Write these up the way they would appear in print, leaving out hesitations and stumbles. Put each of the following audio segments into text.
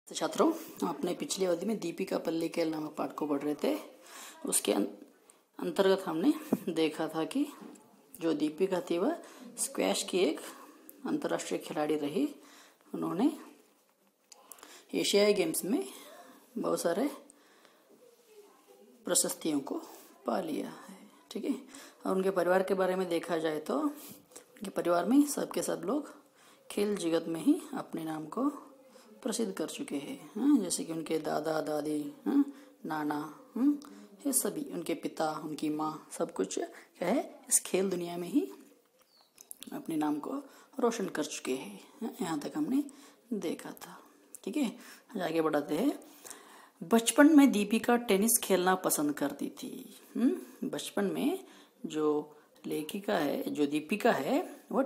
तो छात्रों, आपने पिछली अवधि में दीपिका पल्लिकल नामक पाठ को पढ़ रहे थे। उसके अंतर्गत हमने देखा था कि जो दीपिका थी वह स्क्वैश की एक अंतर्राष्ट्रीय खिलाड़ी रही। उन्होंने एशियाई गेम्स में बहुत सारे प्रशस्तियों को पा लिया है। ठीक है। और उनके परिवार के बारे में देखा जाए तो उनके परिवार में सब लोग खेल जगत में ही अपने नाम को प्रसिद्ध कर चुके हैं। जैसे कि उनके दादा दादी, नाना, ये सभी, उनके पिता, उनकी माँ, सब कुछ क्या है, इस खेल दुनिया में ही अपने नाम को रोशन कर चुके हैं। यहाँ तक हमने देखा था। ठीक है। आगे बढ़ाते हैं। बचपन में दीपिका टेनिस खेलना पसंद करती थी। बचपन में जो लेखिका है, जो दीपिका है, वह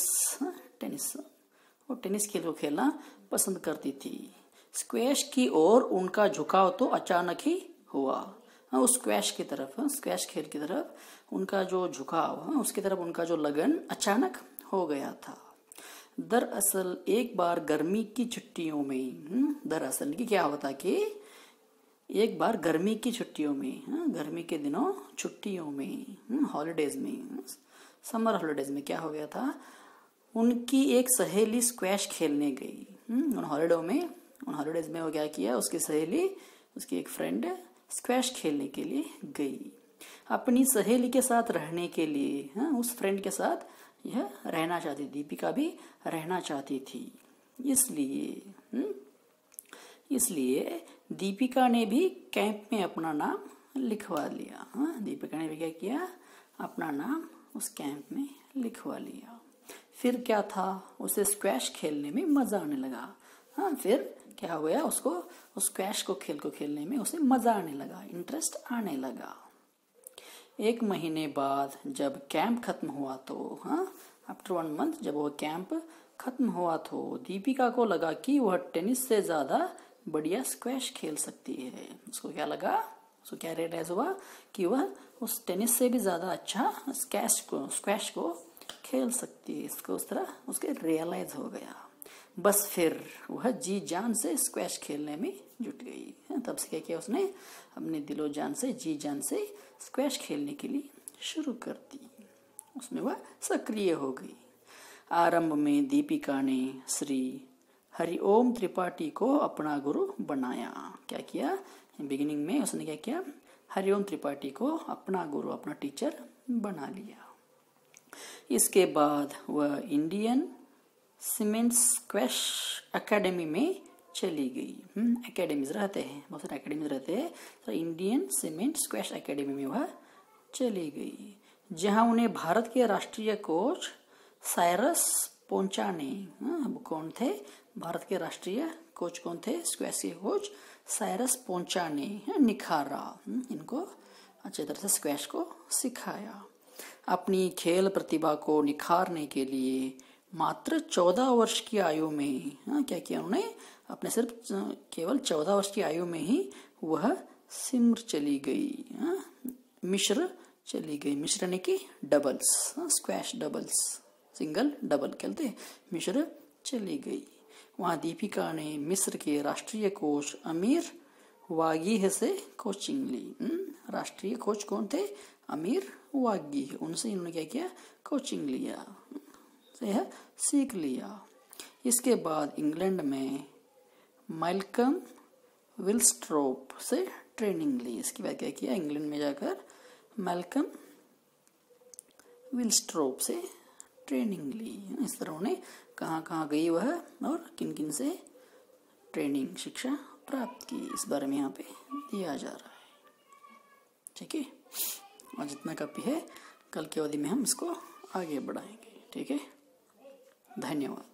वो टेनिस खेल को खेलना पसंद करती थी। स्क्वैश की ओर उनका झुकाव तो अचानक ही हुआ। उस स्क्वैश की तरफ, स्क्वैश खेल की तरफ उनका जो झुकाव, उसकी तरफ उनका जो लगन अचानक हो गया था। दरअसल एक बार गर्मी की छुट्टियों में, दरअसल की क्या होता कि एक बार गर्मी की छुट्टियों में, गर्मी के दिनों छुट्टियों में, हॉलीडेज में, समर हॉलीडेज में क्या हो गया था, उनकी एक सहेली स्क्वैश खेलने गई। उन हॉलीडेज में वो क्या किया, उसकी सहेली, उसकी एक फ्रेंड स्क्वैश खेलने के लिए गई। अपनी सहेली के साथ रहने के लिए, उस फ्रेंड के साथ यह रहना चाहती, दीपिका भी रहना चाहती थी। इसलिए दीपिका ने भी कैंप में अपना नाम लिखवा लिया। दीपिका ने भी क्या किया, अपना नाम उस कैंप में लिखवा लिया। फिर क्या था, उसे स्क्वैश खेलने में मजा आने लगा। फिर क्या हो गया, उसको उस स्क्वैश को खेलने में उसे मजा आने लगा, इंटरेस्ट आने लगा। एक महीने बाद जब कैंप खत्म हुआ तो, आफ्टर 1 मंथ जब वो कैंप खत्म हुआ तो दीपिका को लगा कि वह टेनिस से ज्यादा बढ़िया स्क्वैश खेल सकती है। उसको क्या लगा, उसको क्या रियलाइज हुआ कि वह उस टेनिस से भी ज्यादा अच्छा स्क्वैश को खेल सकती है। इसको उस तरह उसके रियलाइज हो गया। बस फिर वह जी जान से स्क्वैश खेलने में जुट गई। तब से क्या किया, उसने अपने दिलो जान से, जी जान से स्क्वैश खेलने के लिए शुरू कर दी। उसमें वह सक्रिय हो गई। आरंभ में दीपिका ने श्री हरिओम त्रिपाठी को अपना गुरु बनाया। क्या किया, बिगिनिंग में उसने क्या किया, हरिओम त्रिपाठी को अपना गुरु, अपना टीचर बना लिया। इसके बाद वह इंडियन सीमेंट स्क्वैश एकेडमी में चली गई। एकेडमीज रहते हैं, बहुत सारे एकेडमीज रहते हैं, तो इंडियन सीमेंट स्क्वैश एकेडमी में वह चली गई, जहां उन्हें भारत के राष्ट्रीय कोच साइरस पोंचा ने, कौन थे, भारत के राष्ट्रीय कोच कौन थे, स्क्वैश के कोच साइरस पोंचा ने निखारा, इनको अच्छी तरह से स्क्वैश को सिखाया। अपनी खेल प्रतिभा को निखारने के लिए मात्र 14 वर्ष की आयु में, क्या किया उन्होंने, अपने सिर्फ केवल 14 वर्ष की आयु में ही वह मिस्र चली गई। मिस्र यानी कि doubles, squash doubles, single double खेलते, मिस्र चली गई। वहां दीपिका ने मिस्र के राष्ट्रीय कोच अमीर वागीह से कोचिंग ली। राष्ट्रीय कोच कौन थे, अमीर वागीह, उनसे इन्होंने क्या किया, कोचिंग लिया, यह सीख लिया। इसके बाद इंग्लैंड में मैल्कम विलस्ट्रोप से ट्रेनिंग ली। इसके बाद क्या किया, इंग्लैंड में जाकर मैल्कम विलस्ट्रोप से ट्रेनिंग ली। इस तरह उन्हें कहाँ गई वह और किन किन से ट्रेनिंग, शिक्षा प्राप्त की, इस बारे में यहाँ पे दिया जा रहा है। ठीक है। और जितना काफी है, कल की अवधि में हम इसको आगे बढ़ाएंगे। ठीक है। धन्यवाद।